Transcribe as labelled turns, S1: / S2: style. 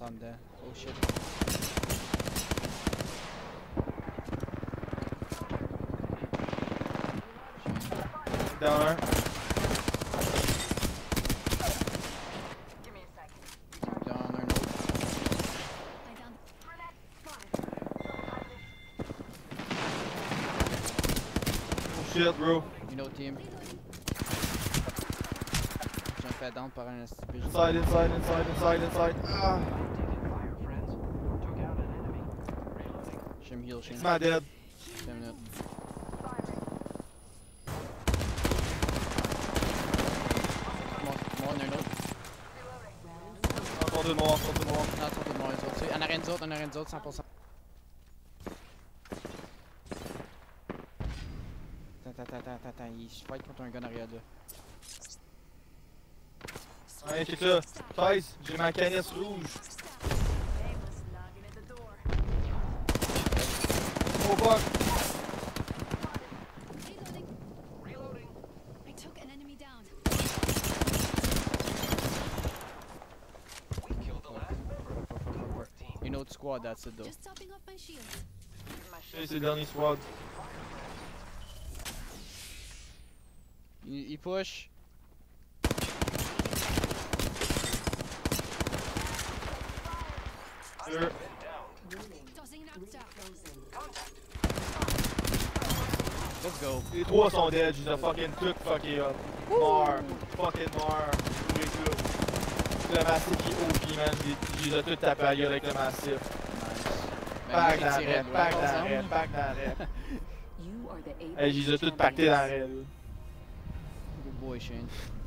S1: en dedans. Oh shit.
S2: Down un.
S1: Down un autre.
S2: Oh shit, bro.
S1: Une autre team. J'ai un fait down par un STP.
S2: Inside. Ah.
S1: Je me heal, Shane.
S2: It's my dead.
S1: 5 minutes. Moi, on a un autre.
S2: Encore deux morts.
S1: Non, ils sont tous morts, les autres. En arrière nous autres, 100%. Attends, il se fight contre un gars en arrière là.
S2: Ouais, check ça. 16, j'ai ma canisse rouge. Oh fuck.
S3: I took an enemy down.
S1: Une autre squad, that's it though.
S3: Just topping off my shield.
S2: C'est le dernier squad.
S1: Il push.
S2: Sure.
S3: Tossing an arc star.
S1: Let's go.
S2: Les trois sont dead, j'ai fucking tout fucké up. Mort. Fucking mort. Tous les deux. Le massif qui est OP, man. J'ai tout tapé à la gueule avec le massif.
S1: Nice.
S2: Pack
S1: Ben, moi, j'ai tiré
S2: pack
S1: loin,
S2: d'arrêt,
S1: ensemble.
S2: pack d'arrêt.
S4: You are the
S2: Hey, j'ai tout pacté dans la raid.
S1: Good boy, Shane.